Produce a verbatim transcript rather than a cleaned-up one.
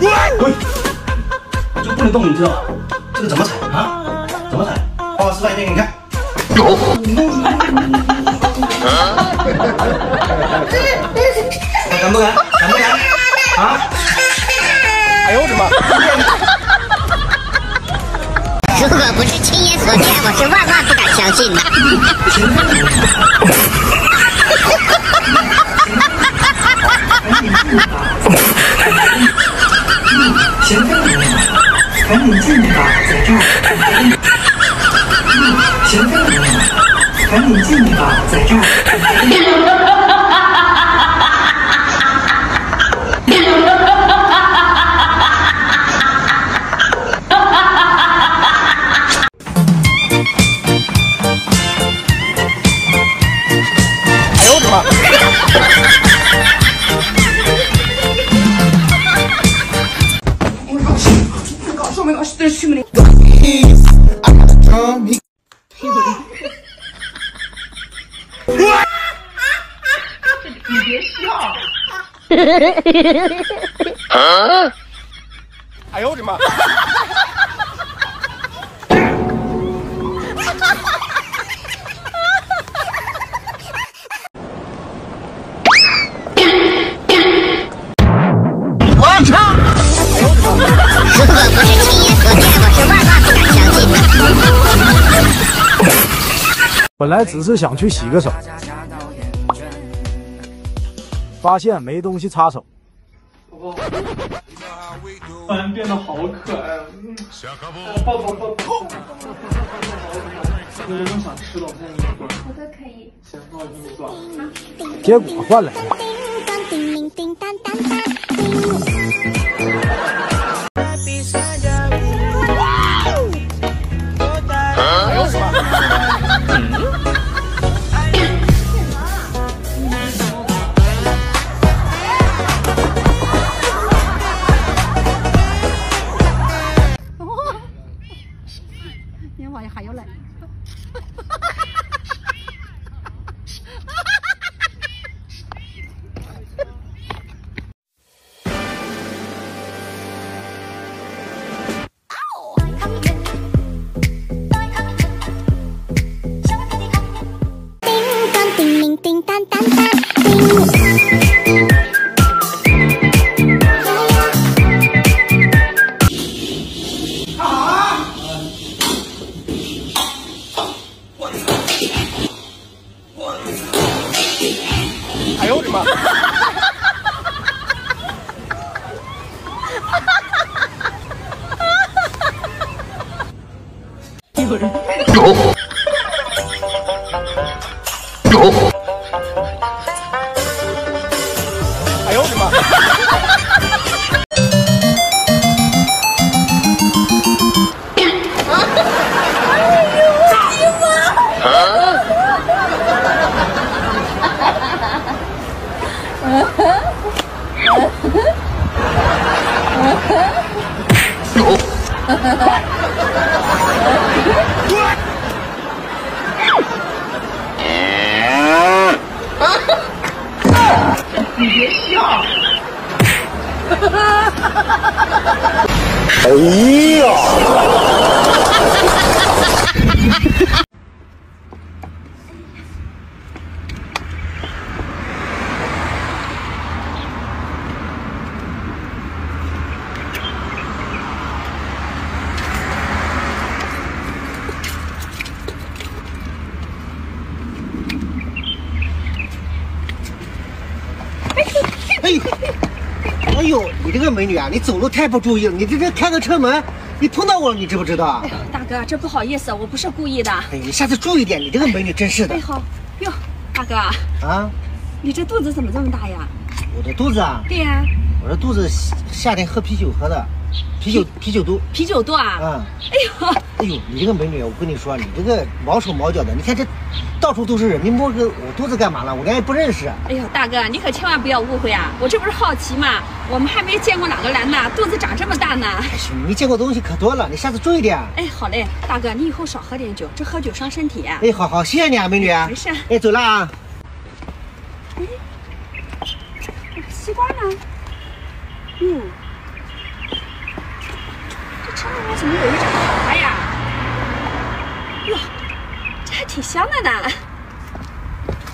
滚！这不能动，你知道吧？这个怎么踩啊？怎么踩？帮我示范一遍给你看。敢不敢？敢不敢？啊！哎呦我的妈！ 如果不是亲眼所见，我是万万不敢相信的。 赶紧进去吧，在这儿。行政人员，赶紧进去吧，在这儿。 哎呦我的妈！ Oh my gosh, there's too many. 你别笑。 哎呦我的妈！我操！ 如果不是亲眼所见，我是万万不敢相信的。 本来只是想去洗个手，发现没东西擦手。 宝宝，突然变得好可爱，嗯，抱抱抱抱。有没有想吃的？我现在给你做。 好的，可以。 行，那我给你做。 结果换来了。 你话还要来。 叮叮叮当当当叮。 哎呦我的妈！ 有人。 有。有。哎呦我的妈！ 你别笑。 哎呀！ 哎呦，哎呦，你这个美女啊，你走路太不注意了，你这这开个车门，你碰到我了，你知不知道？ 哎呦，大哥，这不好意思，我不是故意的。 哎，你下次注意点，你这个美女真是的。 哎好，哟，大哥啊， 你这肚子怎么这么大呀？ 我的肚子啊？ 对呀、啊， 我这肚子夏天喝啤酒喝的，啤酒啤酒肚。 啤酒肚啊？ 嗯。 哎呦， 哎呦，你这个美女，我跟你说，你这个毛手毛脚的，你看这到处都是人，你摸个我肚子干嘛了？我连也不认识。 哎呦，大哥，你可千万不要误会啊！我这不是好奇嘛，我们还没见过哪个男的肚子长这么大呢。 哎，你见过东西可多了，你下次注意点。 哎，好嘞，大哥，你以后少喝点酒，这喝酒伤身体。 哎，好好，谢谢你啊，美女。 没事。 哎，走了啊。 哎，西瓜呢？哟， 有一只啥呀？哟，这还挺香的呢。